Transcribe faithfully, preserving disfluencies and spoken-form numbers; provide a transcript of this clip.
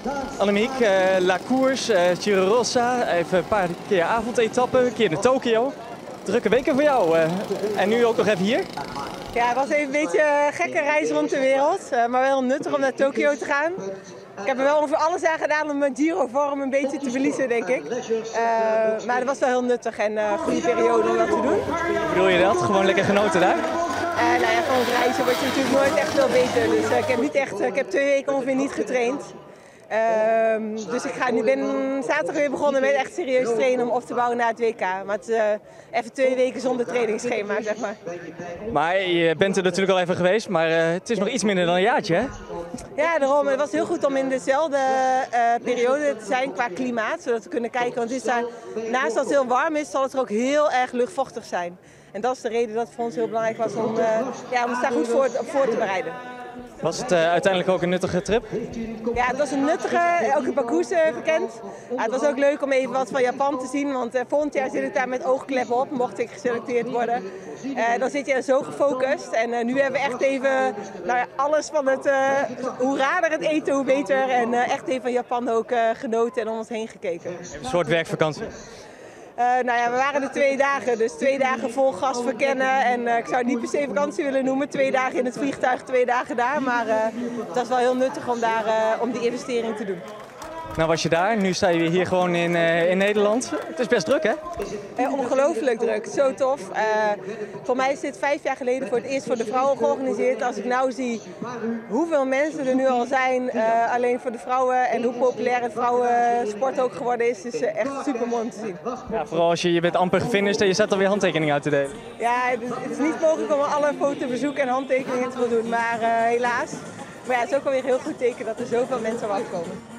Annemiek, uh, La Course, uh, Giro Rossa, even een paar keer avondetappen, een keer naar Tokio. Drukke weken voor jou. Uh, en nu ook nog even hier? Ja, het was even een beetje een gekke reis rond de wereld, uh, maar wel nuttig om naar Tokio te gaan. Ik heb er wel ongeveer alles aan gedaan om mijn Giro-vorm een beetje te verliezen, denk ik. Uh, maar het was wel heel nuttig en een uh, goede periode om dat te doen. Hoe bedoel je dat? Gewoon lekker genoten daar? Uh, nou ja, van het reizen word je natuurlijk nooit echt veel beter. Dus uh, ik heb niet echt, uh, ik heb twee weken ongeveer niet getraind. Uh, dus ik ga, nu ben zaterdag weer begonnen met echt serieus trainen om op te bouwen naar het W K. Maar het is uh, even twee weken zonder trainingsschema, zeg maar. Maar je bent er natuurlijk al even geweest, maar uh, het is nog iets minder dan een jaartje, hè? Ja, daarom. Het was heel goed om in dezelfde uh, periode te zijn qua klimaat, zodat we kunnen kijken. Want het is daar, naast dat het heel warm is, zal het er ook heel erg luchtvochtig zijn. En dat is de reden dat het voor ons heel belangrijk was om, uh, ja, om ons daar goed voor, op voor te bereiden. Was het uh, uiteindelijk ook een nuttige trip? Ja, het was een nuttige, ook het parcours uh, bekend. Ja, het was ook leuk om even wat van Japan te zien, want uh, volgend jaar zit ik daar met oogkleppen op, mocht ik geselecteerd worden. Uh, dan zit je zo gefocust en uh, nu hebben we echt even nou ja, alles van het, uh, hoe raarder het eten, hoe beter. En uh, echt even van Japan ook uh, genoten en om ons heen gekeken. Even een soort werkvakantie. Uh, nou ja, we waren er twee dagen, dus twee dagen vol gas verkennen. En uh, ik zou het niet per se vakantie willen noemen. Twee dagen in het vliegtuig, twee dagen daar. Maar uh, het was wel heel nuttig om, daar, uh, om die investering te doen. Nou was je daar, nu sta je weer hier gewoon in, uh, in Nederland. Het is best druk, hè? Uh, ongelooflijk druk, zo tof. Uh, voor mij is dit vijf jaar geleden voor het eerst voor de vrouwen georganiseerd. Als ik nou zie hoeveel mensen er nu al zijn, uh, alleen voor de vrouwen, en hoe populair het vrouwensport ook geworden is, is uh, echt super mooi om te zien. Ja, vooral als je, je bent amper gefinished en je zet alweer handtekeningen uit te delen. Ja, het is, het is niet mogelijk om alle fotobezoeken en handtekeningen te voldoen, maar uh, helaas. Maar ja, het is ook alweer een heel goed teken dat er zoveel mensen op afkomen.